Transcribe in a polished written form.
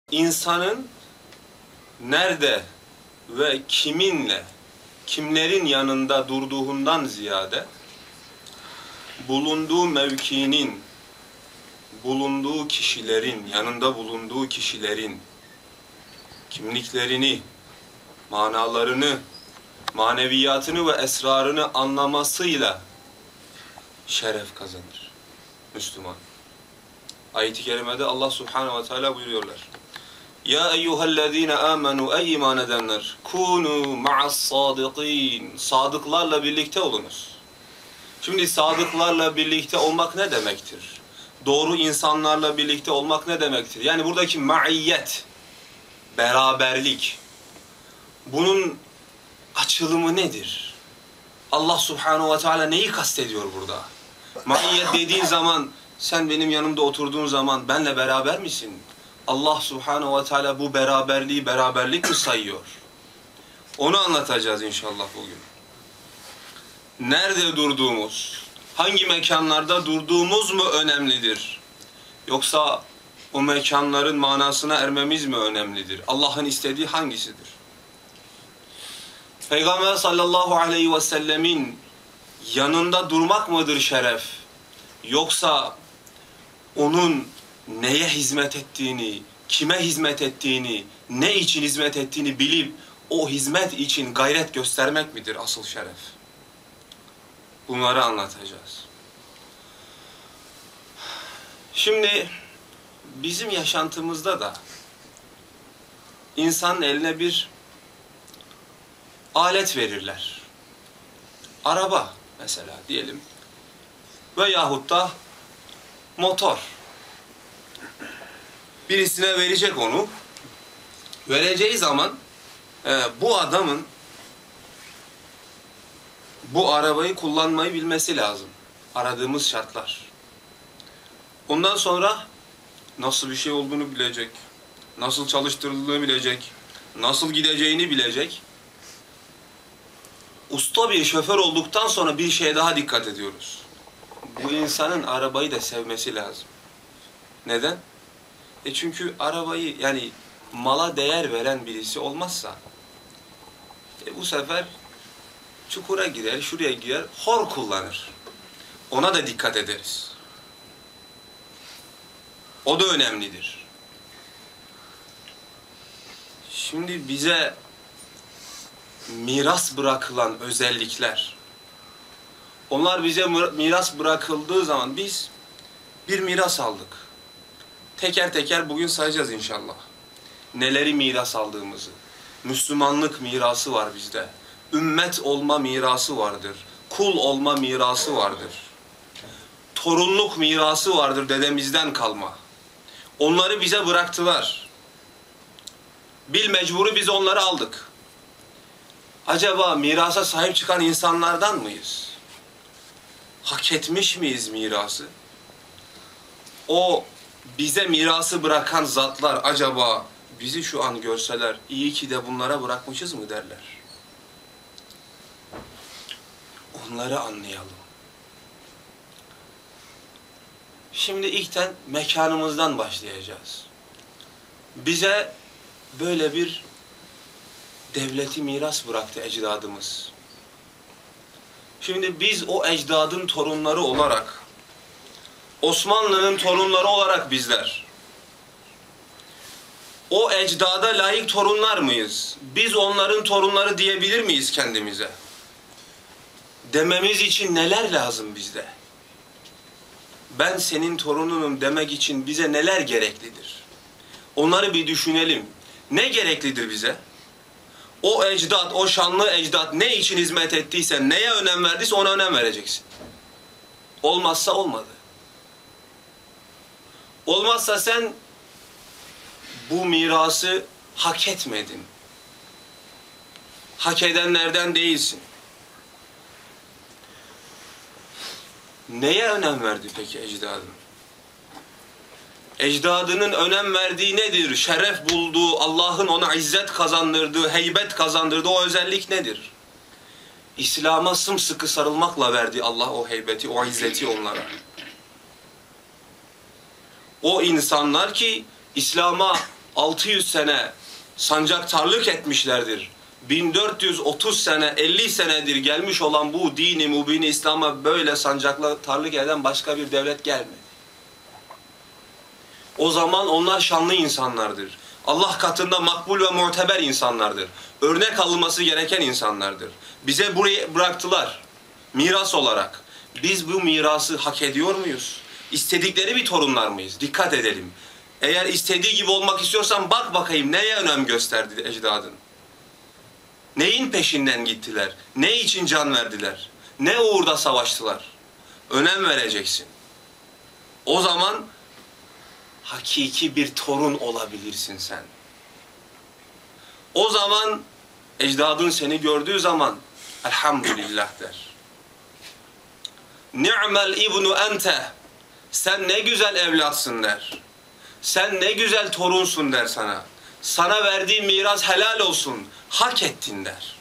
İnsanın nerede ve kiminle, kimlerin yanında durduğundan ziyade bulunduğu mevkinin, bulunduğu kişilerin, yanında bulunduğu kişilerin kimliklerini, manalarını, maneviyatını ve esrarını anlamasıyla şeref kazanır Müslüman. Ayet-i kerimede Allah Subhanahu ve Teala buyuruyorlar. Ya eyyühellezine amenu ey iman edenler kunu ma'as sadiqin. Sadıklarla birlikte olunuz. Şimdi sadıklarla birlikte olmak ne demektir? Doğru insanlarla birlikte olmak ne demektir? Yani buradaki maiyet, beraberlik, bunun açılımı nedir? Allah Subhanahu ve Teala neyi kastediyor burada? Maiyet dediğin zaman sen benim yanımda oturduğun zaman benle beraber misin? Allah Subhanahu ve Teala bu beraberliği beraberlik mi sayıyor? Onu anlatacağız inşallah bugün. Nerede durduğumuz, hangi mekanlarda durduğumuz mu önemlidir? Yoksa o mekanların manasına ermemiz mi önemlidir? Allah'ın istediği hangisidir? Peygamber sallallahu aleyhi ve sellemin yanında durmak mıdır şeref? Yoksa onun neye hizmet ettiğini, kime hizmet ettiğini, ne için hizmet ettiğini bilip o hizmet için gayret göstermek midir asıl şeref? Bunları anlatacağız. Şimdi bizim yaşantımızda da insanın eline bir alet verirler. Araba mesela diyelim veyahut da motor. Birisine verecek onu. Vereceği zaman bu adamın bu arabayı kullanmayı bilmesi lazım. Aradığımız şartlar. Ondan sonra nasıl bir şey olduğunu bilecek. Nasıl çalıştırıldığını bilecek. Nasıl gideceğini bilecek. Usta bir şoför olduktan sonra bir şeye daha dikkat ediyoruz. Bu insanın arabayı da sevmesi lazım. Neden? Çünkü arabayı yani mala değer veren birisi olmazsa bu sefer çukura girer, şuraya girer, hor kullanır. Ona da dikkat ederiz. O da önemlidir. Şimdi bize miras bırakılan özellikler, onlar bize miras bırakıldığı zaman biz bir miras aldık. Teker teker bugün sayacağız inşallah. Neleri miras aldığımızı. Müslümanlık mirası var bizde. Ümmet olma mirası vardır. Kul olma mirası vardır. Torunluk mirası vardır dedemizden kalma. Onları bize bıraktılar. Bil mecburu biz onları aldık. Acaba mirasa sahip çıkan insanlardan mıyız? Hak etmiş miyiz mirası? O bize mirası bırakan zatlar acaba bizi şu an görseler iyi ki de bunlara bırakmışız mı derler? Onları anlayalım. Şimdi ilkten mekanımızdan başlayacağız. Bize böyle bir devleti miras bıraktı ecdadımız. Şimdi biz o ecdadın torunları olarak, Osmanlı'nın torunları olarak bizler, o ecdada layık torunlar mıyız? Biz onların torunları diyebilir miyiz kendimize? Dememiz için neler lazım bizde? Ben senin torununum demek için bize neler gereklidir? Onları bir düşünelim. Ne gereklidir bize? O ecdat, o şanlı ecdat ne için hizmet ettiyse, neye önem verdiyse ona önem vereceksin. Olmazsa olmadı. Olmazsa sen bu mirası hak etmedin. Hak edenlerden değilsin. Neye önem verdi peki ecdadın? Ecdadının önem verdiği nedir? Şeref bulduğu, Allah'ın ona izzet kazandırdığı, heybet kazandırdığı o özellik nedir? İslam'a sımsıkı sarılmakla verdi Allah o heybeti, o izzeti onlara. O insanlar ki İslam'a 600 sene sancaktarlık etmişlerdir. 1430 sene, 50 senedir gelmiş olan bu dini mübini İslam'a böyle sancaktarlık eden başka bir devlet gelmedi. O zaman onlar şanlı insanlardır. Allah katında makbul ve muteber insanlardır. Örnek alınması gereken insanlardır. Bize burayı bıraktılar miras olarak. Biz bu mirası hak ediyor muyuz? İstedikleri bir torunlar mıyız? Dikkat edelim. Eğer istediği gibi olmak istiyorsan bak bakayım neye önem gösterdi ecdadın? Neyin peşinden gittiler? Ne için can verdiler? Ne uğurda savaştılar? Önem vereceksin. O zaman hakiki bir torun olabilirsin sen. O zaman ecdadın seni gördüğü zaman elhamdülillah der. Ni'mel ibnu ente. Sen ne güzel evlatsın der. Sen ne güzel torunsun der sana. Sana verdiğim miras helal olsun. Hak ettin der.